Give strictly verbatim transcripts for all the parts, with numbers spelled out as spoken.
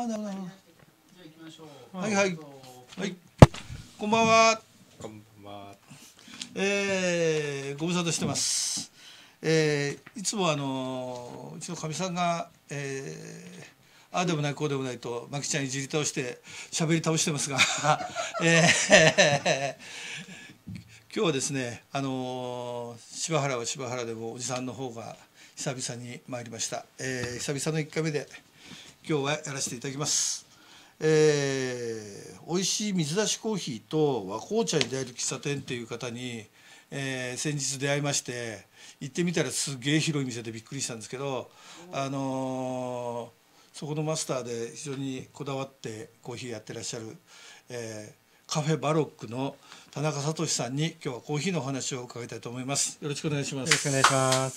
なるほど。 じゃあ行きましょう。 はいはいどうぞはい。こんばんは。 こんばんは。 えー、ご無沙汰してます。えー、いつもあのうちのかみさんが、えー、ああでもないこうでもないとまきちゃんいじり倒して喋り倒してますが、えー、今日はですね、あの柴原は柴原でもおじさんの方が久々に参りました。えー、久々のいっかいめで今日はやらせていただきます。えー、美味しい水出しコーヒーと和紅茶に出会える喫茶店っていう方に、えー、先日出会いまして、行ってみたらすげえ広い店でびっくりしたんですけど、あのーそこのマスターで非常にこだわってコーヒーやってらっしゃる、えー、カフェバロックの田中聡さんに今日はコーヒーのお話を伺いたいと思います。よろしくお願いします。 よろしくお願いします。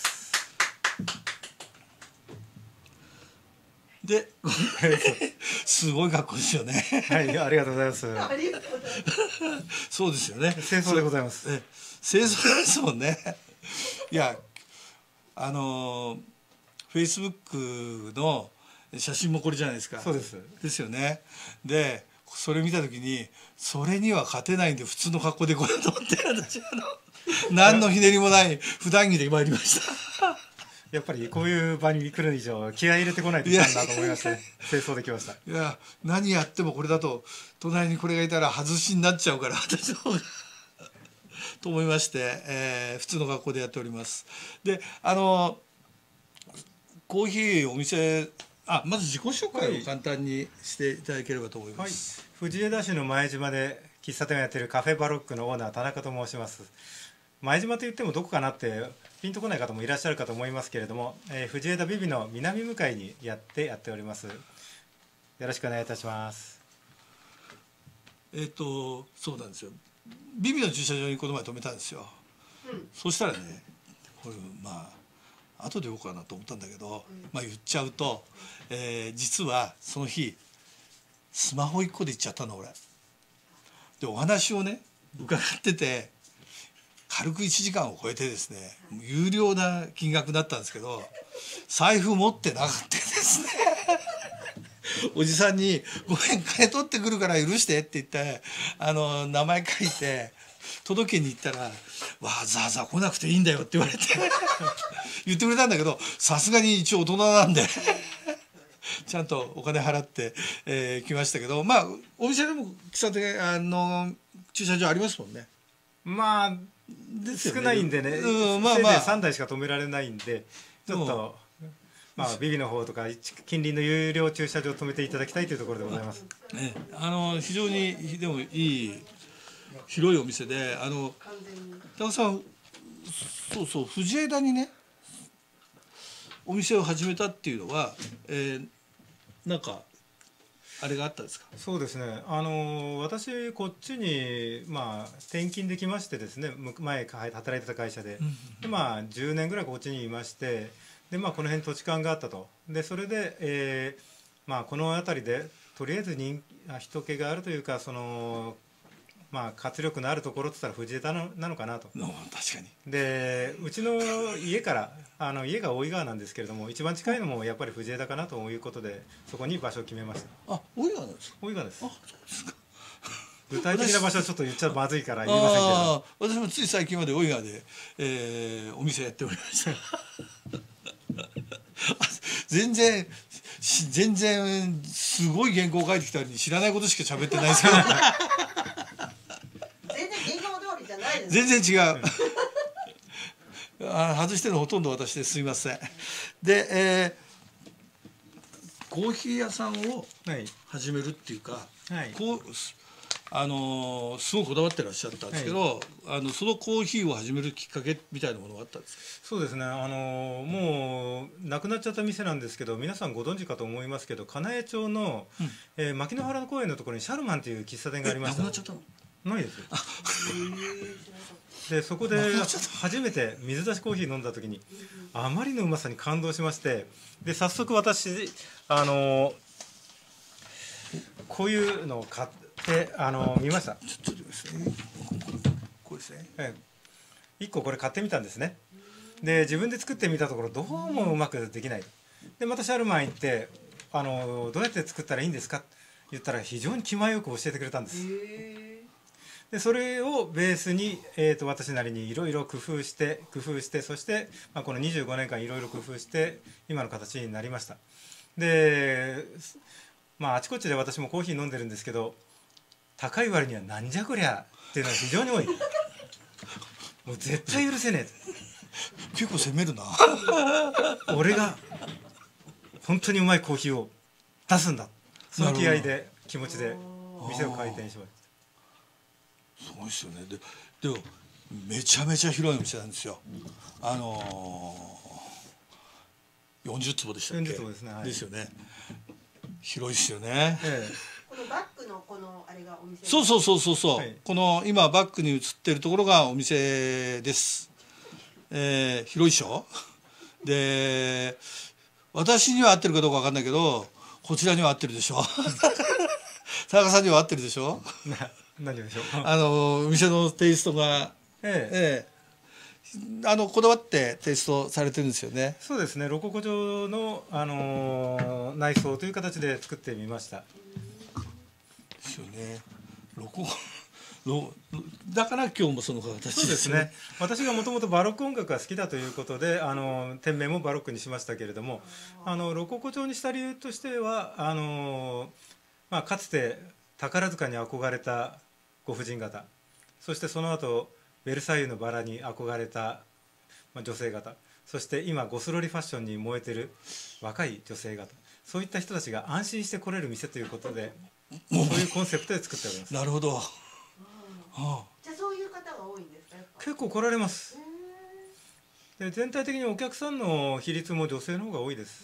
ですごい格好ですよね。 はい、ありがとうございます。 ありがとうございます。 そうですよね。 清掃でございます。 え、清掃ですもんね。いや、あのフェイスブックの写真もこれじゃないですか。 そうです。 ですよね。で、それ見たときに、それには勝てないんで普通の格好でこれと思って私あの何のひねりもない普段着で参りました。 やっぱりこういう場に来る以上気合い入れてこないといけないなと思いまして、清掃できました。 いや、何やってもこれだと隣にこれがいたら外しになっちゃうから私の方がと思いまして、えー、普通の学校でやっております。で、あのコーヒーお店、あ、まず自己紹介を簡単にしていただければと思います。 はい、藤枝市の前島で喫茶店をやっているカフェバロックのオーナー田中と申します。前島といってもどこかなってピンとこない方もいらっしゃるかと思いますけれども、えー、藤枝ビビの南向かいにやってやっております。よろしくお願いいたします。 えっとそうなんですよ。ビビの駐車場にこの前止めたんですよ。うん、そしたらね、これまあ後で言おうかなと思ったんだけど、うん、まあ言っちゃうと、えー、実はその日スマホいっこで行っちゃったの俺。でお話をね伺ってて軽くいちじかんを超えてですね、有料な金額だったんですけど財布持ってなかったですね。おじさんに「ごめん金取ってくるから許して」って言ってあの名前書いて届けに行ったら「わざわざ来なくていいんだよ」って言われて言ってくれたんだけど、さすがに一応大人なんでちゃんとお金払って、えー、来ましたけど、まあお店でも喫茶店あの駐車場ありますもんね。 まあ、ね、少ないんでね、うん、まあまあ、せいぜいさんだいしか止められないんでちょっと。まあ、ビビの方とか近隣の有料駐車場を止めていただきたいというところでございます。 ね、あの非常にでもいい広いお店で、あの高田さん、そうそう藤枝にねお店を始めたっていうのは、えー、なんかあれがあったんですか？ そうですね。あの私こっちにまあ転勤できましてですね、前働いてた会社で、でまあじゅうねんぐらいこっちにいまして。でまあ、この辺土地勘があったと。でそれで、えーまあ、この辺りでとりあえず人人気があるというかその、まあ、活力のあるところって言ったら藤枝なのかなと。 確かに。 でうちの家からあの家が大井川なんですけれども一番近いのもやっぱり藤枝かなということでそこに場所を決めました。 あ、大井川なんですか？ 大井川です。 あ、そうですか。 具体的な場所はちょっと言っちゃまずいから言いませんけど、 私もつい最近まで大井川で、えー、お店やっておりました全然全然すごい原稿書いてきたのに知らないことしか喋ってないですけど全然原稿通りじゃないです。 全然違うあ外してるのほとんど私ですいません。で、えー、コーヒー屋さんを始めるっていうか、はい、こうあのー、すごいこだわってらっしゃったんですけど、はい、あのそのコーヒーを始めるきっかけみたいなものがあったんですか？ そうですね、あのー、もうなくなっちゃった店なんですけど皆さんご存知かと思いますけど金江町の、うんえー、牧之原公園のところにシャルマンという喫茶店がありました。 なくなっちゃったの？ ないですよ。でそこで初めて水出しコーヒー飲んだ時にあまりのうまさに感動しまして、で早速私、あのー、こういうのを買ってであの見ました。 ちょっとですね。これですね。 ええ、いっここれ買ってみたんですね。で自分で作ってみたところどうもうまくできない。でまたシャルマン行ってあのどうやって作ったらいいんですかって言ったら非常に気前よく教えてくれたんです。でそれをベースに、えー、と私なりにいろいろ工夫して工夫してそして、まあ、このにじゅうごねんかんいろいろ工夫して今の形になりました。でまああちこちで私もコーヒー飲んでるんですけど、高い割にはなんじゃこりゃっていうのが非常に多い。もう絶対許せねえ。 結構攻めるな。 俺が本当にうまいコーヒーを出すんだ、その気合いで気持ちで店を開店しました。 すごいですよね。ででもめちゃめちゃ広いお店なんですよ。あのー、よんじゅう坪でしたっけ。 よんじゅう坪ですね、はい、 ですよね。広いですよね、 ええ、 このバックのこのあれがお店。 そうそうそうそうそう、 はい、 この今バックに映ってるところがお店です。えー、広いでしょ。で私には合ってるかどうか分かんないけどこちらには合ってるでしょ。田中さんには合ってるでしょ。 な何でしょう。 あの店のテイストが、 ええええ、あのこだわってテイストされてるんですよね。 そうですね、ロココ調の、あのー、内装という形で作ってみました。 ですよね。ロコロだから今日もその形ですね。 そうですね。私がもともとバロック音楽が好きだということで、あの店名もバロックにしましたけれども、あのロココ調にした理由としては、あの、まあ、かつて宝塚に憧れたご婦人方、そしてその後ベルサイユのバラに憧れた女性方、そして今ゴスロリファッションに燃えてる若い女性方、そういった人たちが安心して来れる店ということで、そういうコンセプトで作っております。 なるほど。 はあ、じゃあそういう方が多いんですか。 結構来られます。で全体的にお客さんの比率も女性の方が多いです。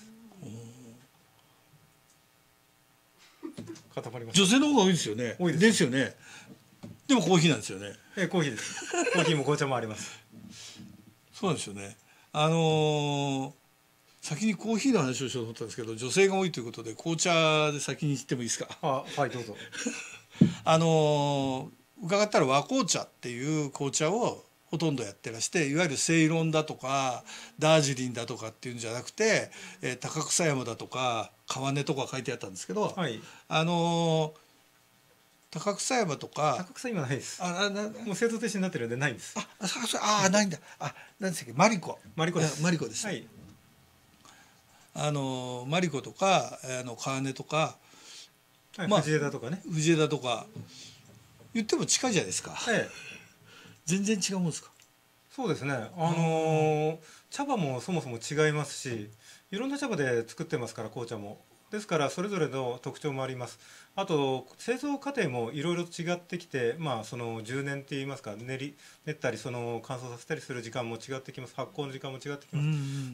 固まりました。 女性の方が多いですよね。 多いです。 ですよね。でもコーヒーなんですよね。 えコーヒーです。コーヒーも紅茶もあります。 そうなんですよね。あのー、先にコーヒーの話をしようと思ったんですけど、女性が多いということで紅茶で先に言ってもいいですか。 あ、はいどうぞ。 あのー伺ったら和紅茶っていう紅茶をほとんどやってらして、いわゆるセイロンだとかダージリンだとかっていうんじゃなくて、えー、高草山だとか川根とか書いてあったんですけど、 はい、 あのー、高草山とか高草今ないです。 ああなもう製造停止になってるんでないんです。 あああないんだ。あ何でしたっけ、マリコマリコです。 マリコです、 はい、 あのマリコとかあの川根とか、 はい、 まあ、 藤枝とかね、 藤枝とか言っても近いじゃないですか。 ええ、 全然違うんですか。 そうですね、あのー、茶葉もそもそも違いますし、いろんな茶葉で作ってますから、紅茶も。ですからそれぞれの特徴もあります。あと製造過程もいろいろ違ってきて、まあ、そのじゅうねんっていいますか、練り練ったりその乾燥させたりする時間も違ってきます。発酵の時間も違ってきます。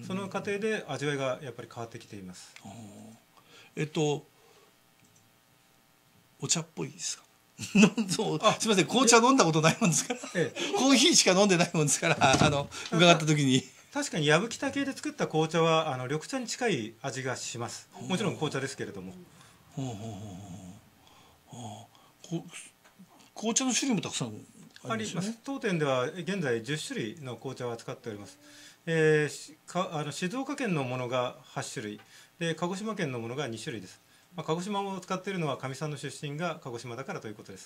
その過程で味わいがやっぱり変わってきています。 えっとお茶っぽいですか。そうすみません、紅茶飲んだことないもんですから、ええ、コーヒーしか飲んでないもんですから、あの伺った時に確かに藪北系で作った紅茶はあの緑茶に近い味がします。もちろん紅茶ですけれども。ほうほうほうほう。こ紅茶の種類もたくさんありますよね。 当店では現在じゅっしゅるいの紅茶を扱っております。えー、かあの静岡県のものがはちしゅるいで、鹿児島県のものがにしゅるいです。まあ、鹿児島を使っているのはかみさんの出身が鹿児島だからということです。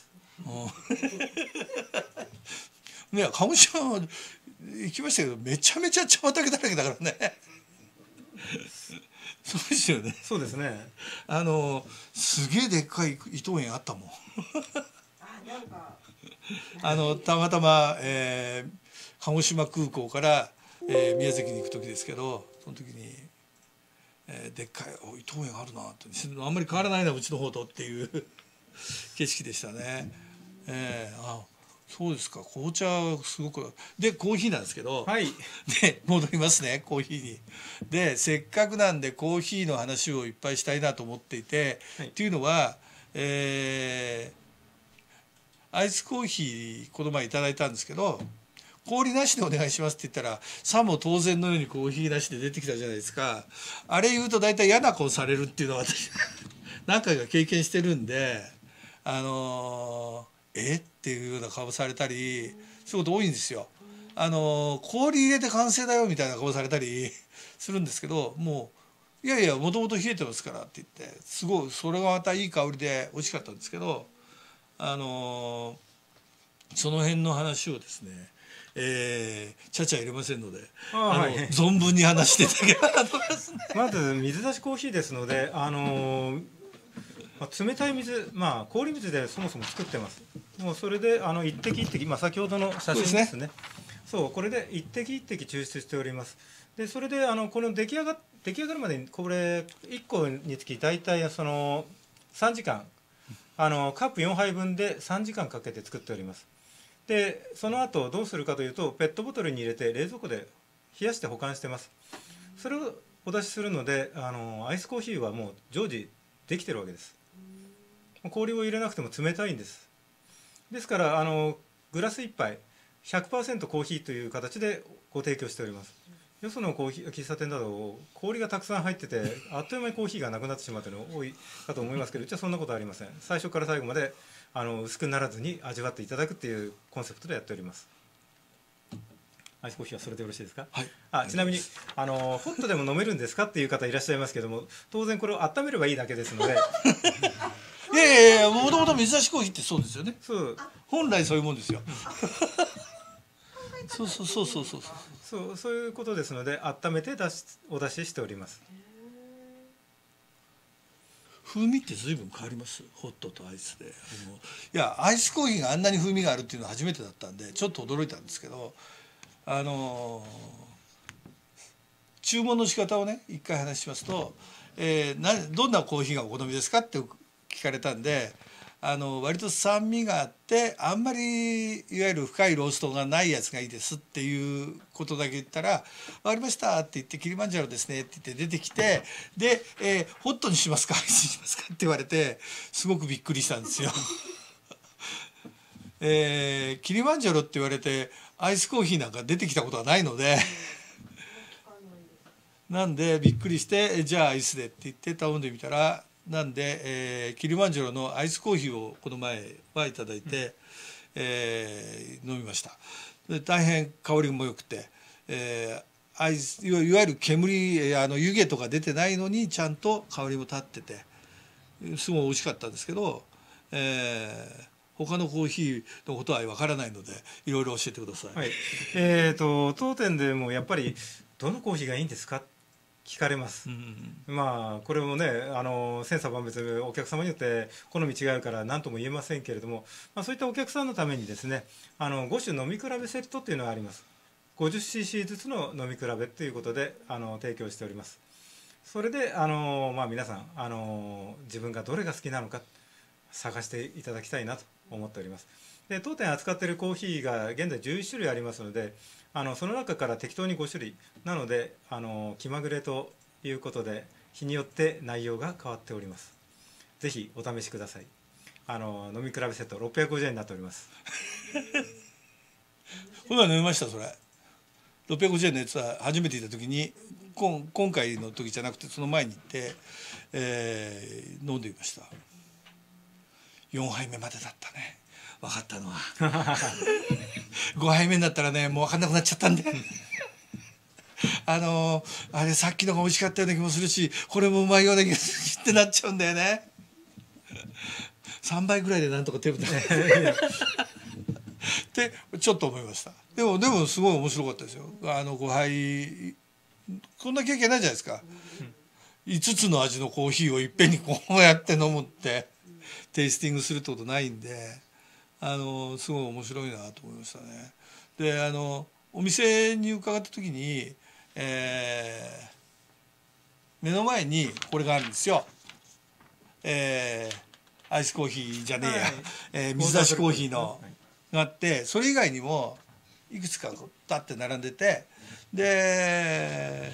ね、鹿児島行きましたけどめちゃめちゃ茶畑だらけだからね。そうですよね。 そうですね。 あのすげえでっかい伊藤園あったもん。 あ、なんかあのたまたま、えー、鹿児島空港から、えー、宮崎に行く時ですけど、その時に、えー、でっかいお伊藤園あるなって、あんまり変わらないなうちの方とっていう景色でしたね。えー、あそうですか。紅茶すごくでコーヒーなんですけど、 はい、 で戻りますね、コーヒーに。でせっかくなんでコーヒーの話をいっぱいしたいなと思っていて、はい、っていうのは、えー、アイスコーヒーこの前いただいたんですけど、氷なしでお願いしますって言ったらさも当然のようにコーヒーなしで出てきたじゃないですか。あれ言うと大体嫌な顔されるっていうのは私何回か経験してるんで、あのーえっていうような顔されたりそういうこと多いんですよ。あの氷入れて完成だよみたいな顔されたりするんですけど、も 「いやいやもともと冷えてますから」って言って、すごいそれがまたいい香りで美味しかったんですけど、あのその辺の話をですね、えー、ちゃちゃ入れませんので、あの、はい、存分に話していただければと思いますね。 まず水出しコーヒーですので、あのーまあ、冷たい水、まあ、氷水でそもそも作ってます。もうそれであの一滴一滴、まあ、先ほどの写真ですね。そうですね。そう、これで一滴一滴抽出しております。でそれであのこの出来上が出来上がるまでにこれいっこにつき大体そのさんじかん、あのカップよんはいぶんでさんじかんかけて作っております。でその後どうするかというと、ペットボトルに入れて冷蔵庫で冷やして保管してます。それをお出しするので、あのアイスコーヒーはもう常時できてるわけです。氷を入れなくても冷たいんです。ですからあのグラスいっぱい ひゃくパーセント コーヒーという形でご提供しております。よそのコーヒー喫茶店など氷がたくさん入っててあっという間にコーヒーがなくなってしまうというのが多いかと思いますけど、うちはそんなことはありません。最初から最後まであの薄くならずに味わっていただくというコンセプトでやっております。アイスコーヒーはそれでよろしいですか？ はい。 あ、ちなみにあのホットでも飲めるんですかっていう方いらっしゃいますけども、当然これを温めればいいだけですのでいやいやいや、もともと水出しコーヒーってそうですよね。 そう本来そういうもんですよ。そうそうそうそうそうそうそういうことですので、温めて出しお出ししております。 風味って随分変わります、ホットとアイスで。あのいやアイスコーヒーがあんなに風味があるっていうのは初めてだったんでちょっと驚いたんですけど、あの注文の仕方をね一回話しますと、えー、などんなコーヒーがお好みですかって聞かれたんで、あの割と酸味があってあんまりいわゆる深いローストがないやつがいいですっていうことだけ言ったら「分かりました」って言って「キリマンジャロですね」って言って出てきて、で、えー「ホットにしますかアイスにしますか」って言われてすごくびっくりしたんですよ。えー、キリマンジャロって言われてアイスコーヒーなんか出てきたことはないのでなんでびっくりして「じゃあアイスで」って言って頼んでみたら、なんで、えー、キリマンジャロのアイスコーヒーをこの前はいただいて、うん、えー、飲みました。で大変香りも良くて、えー、アイスいわゆる煙あの湯気とか出てないのにちゃんと香りも立っててすごい美味しかったんですけど、えー他のコーヒーのことは分からないのでいろいろ教えてください。 はい、えーと当店でもやっぱりどのコーヒーがいいんですか聞かれます。うんうん、まあこれもねあの千差万別お客様によって好み違うから何とも言えませんけれども、まあ、そういったお客さんのためにですね、あのご種飲み比べセットっていうのがあります。 ごじゅっシーシー ずつの飲み比べということであの提供しております。それであの、まあ、皆さんあの自分がどれが好きなのか探していただきたいなと思っております。で当店扱っているコーヒーが現在じゅういちしゅるいありますので、あのその中から適当にごしゅるいなのであの気まぐれということで日によって内容が変わっております。ぜひお試しください。あの飲み比べセットろっぴゃくごじゅうえんになっております。 これは飲みました。それろっぴゃくごじゅうえんのやつは初めて行った時に今今回の時じゃなくてその前に行って、えー、飲んでみました。よんはいめまでだったね分かったのはごはいめになったらねもう分かんなくなっちゃったんであのあれさっきのが美味しかったような気もするしこれもうまいような気がするってなっちゃうんだよね。さんばいぐらいでなんとか手をってちょっと思いました。でもでもすごい面白かったですよ。あのごはいこんな経験ないじゃないですか、うん、いつつの味のコーヒーをいっぺんにこうやって飲むってテイスティングするってことないんで、あのすごい面白いなと思いましたね。であのお店に伺った時に、えー、目の前にこれがあるんですよ、えー、アイスコーヒーじゃねえや、はい、えー、水出しコーヒーのがあって、それ以外にもいくつか立って並んでて、で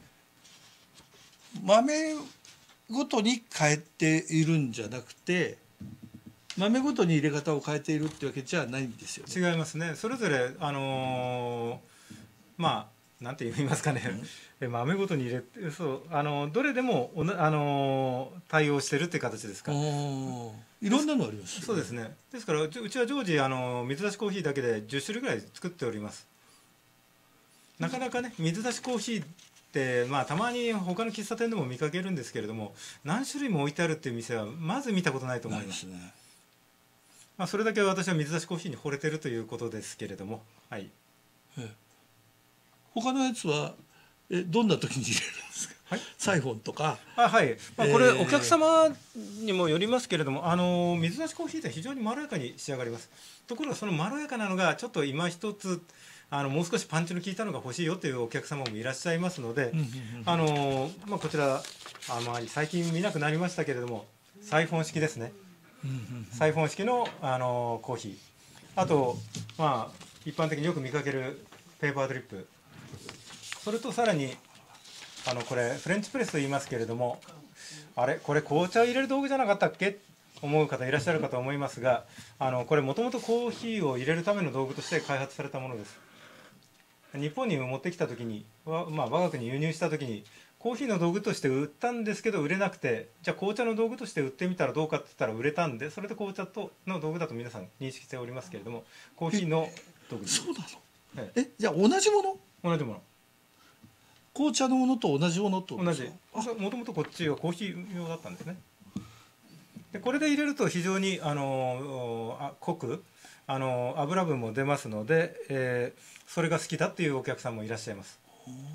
豆ごとに変えているんじゃなくて豆ごとに入れ方を変えているってわけじゃないんですよね。 違いますね。それぞれあのー、まあなんて言いますかね、うん、豆ごとに入れてそうあのどれでもおな、あのー、対応してるっていう形ですか。 いろんなのあります、ね、 そうですね。ですからうちは常時あの水出しコーヒーだけでじゅっしゅるいぐらい作っております。なかなかね水出しコーヒーて、まあ、たまに他の喫茶店でも見かけるんですけれども、何種類も置いてあるっていう店はまず見たことないと思います。 ないですね。 まあ、それだけ私は水出しコーヒーに惚れてるということですけれども、はい、 ええ、他のやつはえどんな時に入れるんですか？はい、サイフォンとか。 あ、はい、まあ、これ、 えーお客様にもよりますけれども、あの水出しコーヒーって非常にまろやかに仕上がります。ところがそのまろやかなのがちょっと今一つ、あのもう少しパンチの効いたのが欲しいよというお客様もいらっしゃいますので、 うんうんうん、 あのまあ、こちら、あ、まあ、最近見なくなりましたけれども、サイフォン式ですね、 うんうんうん、 サイフォン式の、あのコーヒー、あと、まあ、一般的によく見かけるペーパードリップ、それとさらにあのこれフレンチプレスと言いますけれども、あれこれ紅茶を入れる道具じゃなかったっけ思う方いらっしゃるかと思いますが、あのこれもともとコーヒーを入れるための道具として開発されたものです。日本に持ってきた時に、まあ、我が国に輸入した時にコーヒーの道具として売ったんですけど売れなくて、じゃあ紅茶の道具として売ってみたらどうかって言ったら売れたんで、それで紅茶との道具だと皆さん認識しておりますけれども、コーヒーの道具です。 そうなの？ はい、 えじゃあ同じもの？ 同じもの、 紅茶のものと同じものと同じ。もともとこっちはコーヒー用だったんですね。でこれで入れると非常にあのあ濃く、あの油分も出ますので、えー、それが好きだっていうお客さんもいらっしゃいます。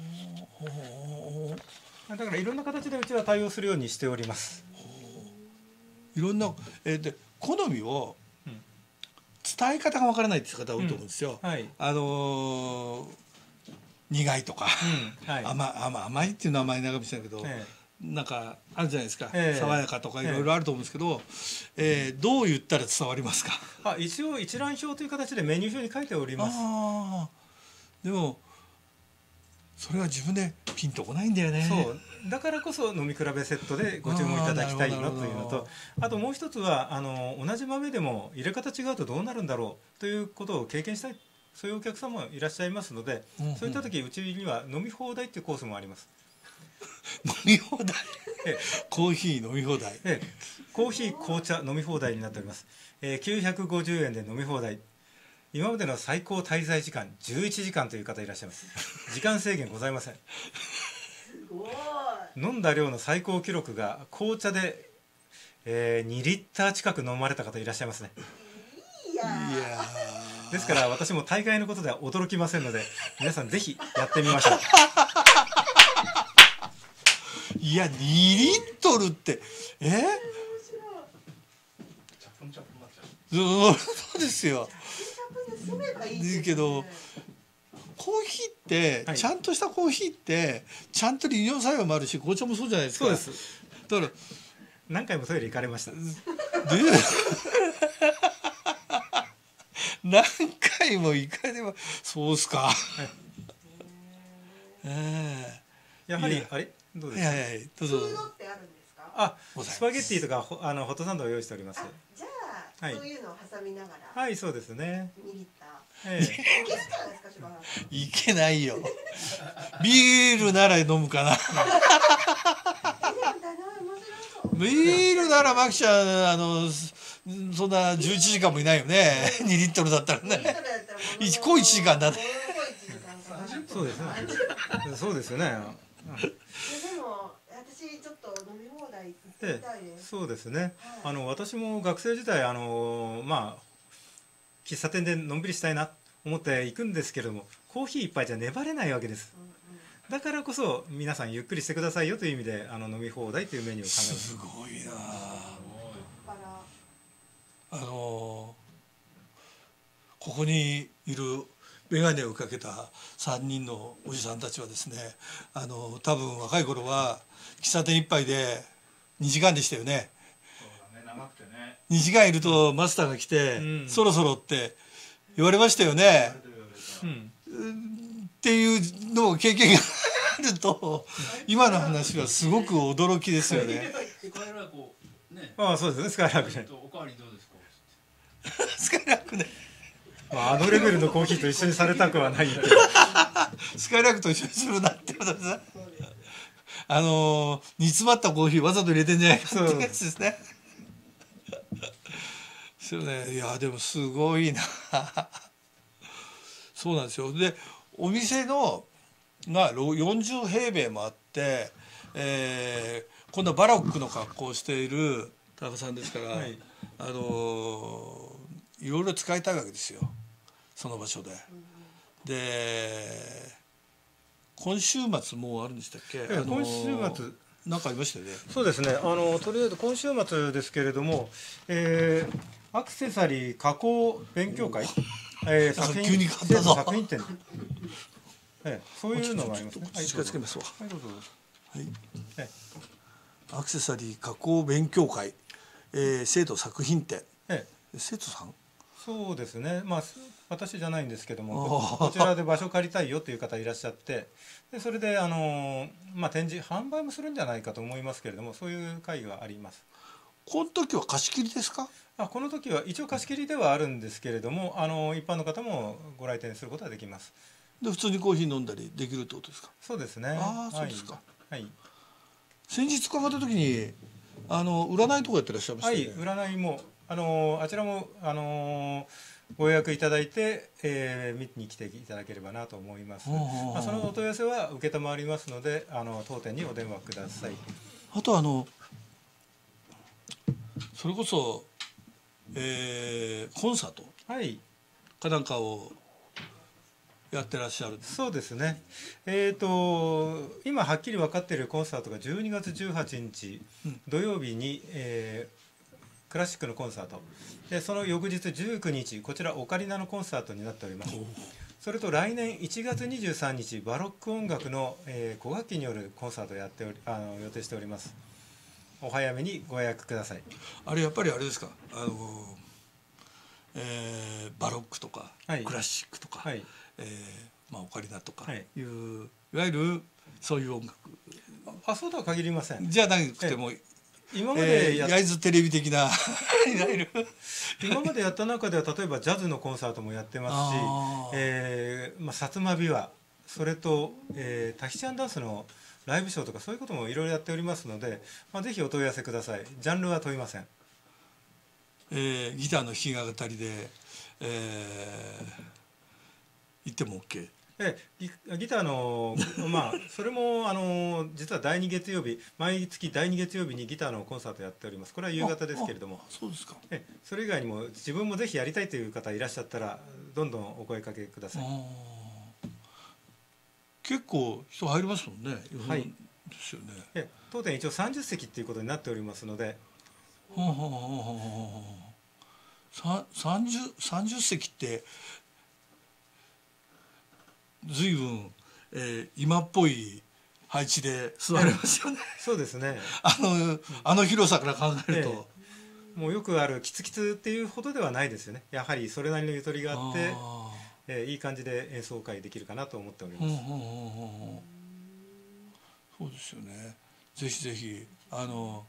だからいろんな形でうちは対応するようにしております。 いろんな、えー、で好みを伝え方がわからないっていう方多いと思うんですよ。 うん、はい、 あのー、苦いとか、うん、はい、甘, 甘, 甘いっていうのは甘い長渕だけど、ええ、なんかあるじゃないですか、ええ、爽やかとかいろいろあると思うんですけど、えええー、どう言ったら伝わりますか？ あ、一応一覧表という形でメニュー表に書いております。 あでもそれは自分でピンとこないんだよね。 そうだからこそ飲み比べセットでご注文いただきたいなというのと、あともう一つはあの同じ豆でも入れ方違うとどうなるんだろうということを経験したい、そういうお客様もいらっしゃいますので、うんうん、そういった時うちには飲み放題っていうコースもあります。 飲み放題えコーヒー飲み放題えコーヒー紅茶飲み放題になっております。えー、きゅうひゃくごじゅうえんで飲み放題。今までの最高滞在時間じゅういちじかんという方いらっしゃいます。時間制限ございません。すごい。飲んだ量の最高記録が紅茶で、えー、にリッター近く飲まれた方いらっしゃいますね。 いやですから私も大概のことでは驚きませんので、皆さんぜひやってみましょう。 いやにリットルってえー、そうですよ。いいけどコーヒーって、はい、ちゃんとしたコーヒーってちゃんと利尿作用もあるし、紅茶もそうじゃないですか。 そうです。 だから何回もトイレ行かれました。で何回も行かればそうっすか。はい、 えー、やはりあれどうですか。 いやいやどうぞ。 あ、スパゲッティとかあのホットサンドを用意しております。 じゃあ、はい、そういうのを挟みながら。 はい、そうですね。 にリッター。 ええ、 いけるじゃないですか、柴原さん。 いけないよ。ビールなら飲むかな。ビールならマキちゃんあのそんなじゅういちじかんもいないよね。にリットルだったらね。小いちじかんだね。 そうですね。そうですよね。 でも私ちょっと飲み放題行ってみたいです。 そうですね。あの私も学生時代あのまあ喫茶店でのんびりしたいなと思って行くんですけれども、コーヒー一杯じゃ粘れないわけです。だからこそ皆さんゆっくりしてくださいよという意味であの飲み放題というメニューを考えます。 すごいな。あのここにいる眼鏡をかけたさんにんのおじさんたちはですね、あの多分若い頃は喫茶店一杯でにじかんでしたよね。 そうだね、長くてね。 にじかんいるとマスターが来て、うん、そろそろって言われましたよね。うん、っていうのを経験があると今の話はすごく驚きですよね。 ああ、そうですね。スカイラークね。 おかわりどうですか。 スカイラークね。 まあ、あのレベルのコーヒーと一緒にされたくはないけどスカイラークと一緒にするなってことですね。あのー、煮詰まったコーヒーわざと入れてんじゃないかってやつですね。そうね。いやでもすごいな。そうなんですよ。でお店のがよんじゅうへいべいもあって、えー、今度はバロックの格好をしている田中さんですから、はい、あのいろいろ使いたいわけですよ、その場所で。で今週末もうあるんでしたっけ？ え今週末なんかありましたよね。 そうですね、あのとりあえず今週末ですけれども、えー、アクセサリー加工勉強会、えー、作品急に買ったぞ作品展、えー、そういうのがありますね。 近づけますわ。 はい、どうぞ。 はい。えアクセサリー加工勉強会、えー、生徒作品展。えー、生徒さん？ そうですね、まあ私じゃないんですけども、こちらで場所借りたいよという方いらっしゃって、でそれであの、まあ、展示販売もするんじゃないかと思いますけれども、そういう会があります。 この時は貸し切りですか？ あこの時は一応貸し切りではあるんですけれども、あの一般の方もご来店することができます。 で普通にコーヒー飲んだりできるってことですか？ そうですね。 ああそうですか。 はい、はい、 先日伺った時にあの占いとかやってらっしゃいましたね。 はい、占いもあのあちらもあのご予約いただいて、えー、見に来ていただければなと思います。まあ、そのお問い合わせは承りますので、あの当店にお電話ください。 あとあのそれこそ、えー、コンサートかなんかをやってらっしゃる。 そうですね。えっ、ー、と今はっきり分かっているコンサートがじゅうにがつじゅうはちにち、うん、土曜日に、えークラシックのコンサートで、その翌日じゅうくにちこちらオカリナのコンサートになっております。それと来年いちがつにじゅうさんにちバロック音楽の、えー、古楽器によるコンサートをやっておりあの予定しております。お早めにご予約ください。 あれやっぱりあれですか、あの、えー、バロックとか、はい、クラシックとか、はい、えーまあ、オカリナとかいう、はい、いわゆるそういう音楽、 あそうとは限りません。 じゃなくても、えー今までや、 焼津テレビ的な今までやった中では例えばジャズのコンサートもやってますし、えーまあ、薩摩琵琶、それと、えー、タヒチアンダンスのライブショーとかそういうこともいろいろやっておりますので、まあ、ぜひお問い合わせください。ジャンルは問いません。 えー、ギターの弾き語りで、えー、言っても OK。 えギ, ギターのまあそれもあの実はだいに月曜日、毎月だいに月曜日にギターのコンサートやっております。これは夕方ですけれども、 そうですか。 えそれ以外にも自分もぜひやりたいという方いらっしゃったらどんどんお声かけください。 結構人入りますもんね。 はいですよね。 え当店一応さんじゅっせきっていうことになっておりますので、 はあはあはあはあ、さんじゅう、さんじゅっせきって随分、えー、今っぽい配置で座れますよね。 そうですね。 あのあの広さから考えると、 えー、もうよくあるキツキツっていうほどではないですよね。やはりそれなりのゆとりがあって、あ、えー、いい感じで演奏会できるかなと思っております。 そうですよね。ぜひぜひあの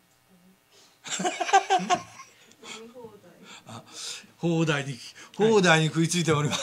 あ放題に放題に食いついております。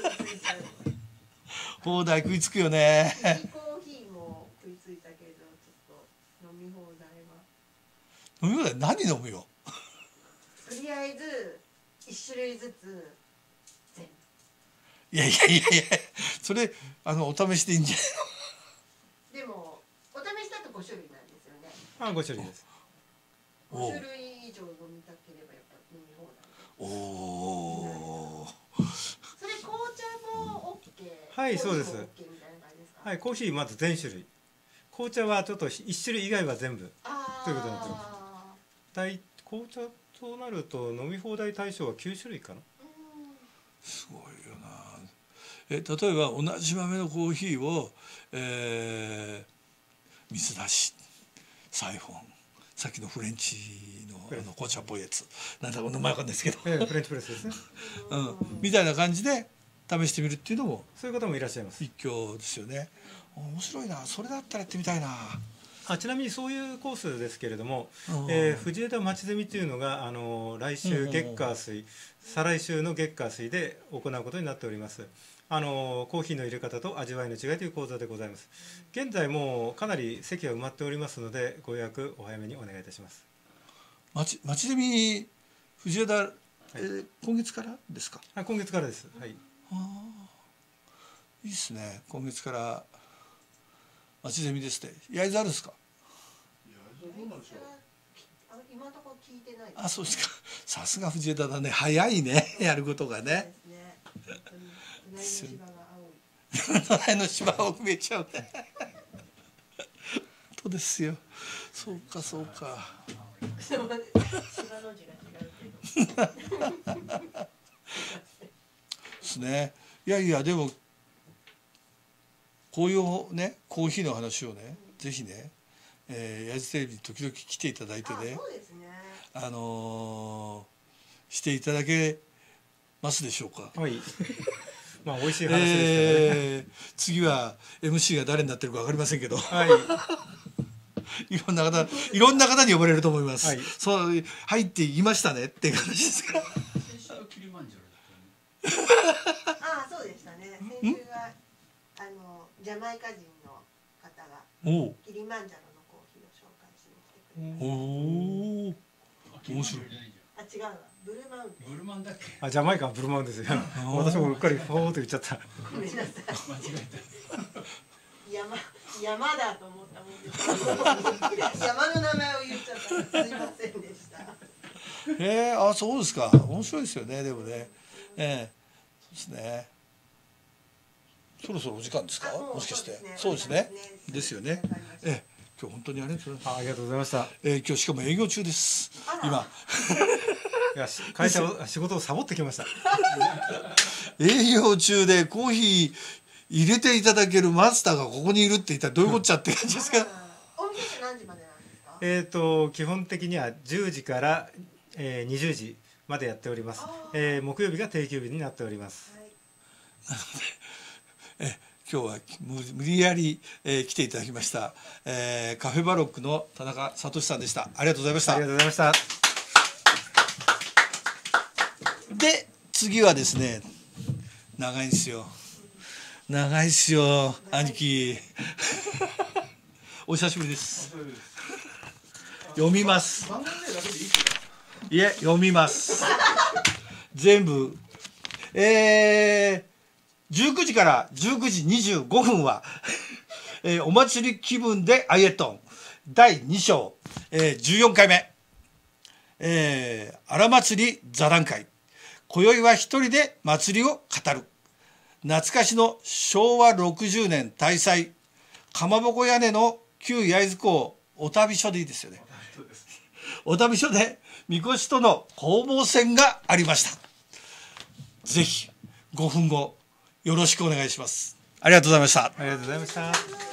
放題食いつくよね。 コーヒーも食いついたけど、ちょっと飲み放題は。 飲み放題何飲むよ。 とりあえず一種類ずつ全部。いやいやいやいや、それあのお試しでいいんじゃないの。でもお試しだと五種類なんですよね。 あ、五種類です。 五種類以上飲みたければやっぱ飲み放題。おお。それ紅茶も OK。 はい、そうです。はい、コーヒーまず全種類。紅茶はちょっと一種類以外は全部ということになってます。大紅茶となると飲み放題対象はきゅうしゅるいかな。 すごいよな。え例えば同じ豆のコーヒーを、えー、水出し、サイフォン、さっきのフレンチのあの紅茶っぽいやつ、なんだか名前わかんないですけど、 えー、フレンチプレスですね、 うん、みたいな感じで試してみるっていうのも、 そういう方もいらっしゃいます。 一興ですよね。面白いな。それだったらやってみたいな。 あちなみにそういうコースですけれども、えー、藤枝まちゼミというのがあの来週月火水、再来週の月火水で行うことになっております。あのコーヒーの入れ方と味わいの違いという講座でございます。現在もうかなり席が埋まっておりますので、ご予約お早めにお願いいたします。 まちまちゼミ藤枝、はい、えー、今月からですか？ あ今月からです。はい。あいいっすね。今月から町ゼミですって。焼津あるんですか？ あ、今のところ聞いてない。 あ、そうですか。さすが藤枝だね。早いね。やることがね。隣の芝を埋めちゃうね。そうですよ。そうかそうか。 芝の字が違うけど。 ですね。いやいやでもこういうねコーヒーの話をね、ぜひね、えー、焼津テレビに時々来ていただいてね、 あ、そうですね。 あのー、していただけますでしょうか。 はい。まあ美味しい話ですからね。 えー、次は エムシー が誰になってるか分かりませんけど、 はい。 いろんな方いろんな方に呼ばれると思います。 はい。 そう入って言いましたねっていう話ですから。 先週はキリマンジャロだったね。 ああ、そうでしたね。先週はあのジャマイカ人の方がおキリマンジャロのコーヒーを紹介しに来てくれました。 おおお面白い。 あ、違うわ。ブルーマウンテン。 ブルマンだっけ？ あ、ジャマイカはブルマウンですよ。私もうっかりフォーっと言っちゃった。 ごめんなさい。 間違え山山だと思ったもんです。山の名前を言っちゃった。すいませんでした。 えー、あ、そうですか。面白いですよね。でもね、えー、そうですね。そろそろお時間ですか？ あ、もうもしかして。 そそううですすでねね。ですよね。えー、今日本当にありがとうございます。 あ、ありがとうございました。 えー、今日しかも営業中です。 あら今いや、し会社を仕事をサボってきました。 営業中でコーヒー入れていただけるマスターがここにいるって言ったらどういうこっちゃって感じですか？ あらお店って何時までなんですか？ えっと基本的にはじゅうじから、えー、にじゅうじまでやっております。えー、木曜日が定休日になっております。 はい。 え今日は無無理やり、えー、来ていただきました、えー、カフェバロックの田中聡さんでした。ありがとうございました。 ありがとうございました。 で次はですね、長いんですよ長いっすよ兄貴お久しぶりです。読みます。いえ読みます全部。えー、じゅうくじからじゅうくじにじゅうごふんは、えー、お祭り気分でアイエットンだいに章、えー、じゅうよんかいめ、えー、荒祭り座談会、今宵は一人で祭りを語る、懐かしのしょうわろくじゅうねん大祭、かまぼこ屋根の旧焼津港お旅所でいいですよね。お旅所でみこしとの攻防戦がありました。ぜひごふんごよろしくお願いします。ありがとうございました。 ありがとうございました。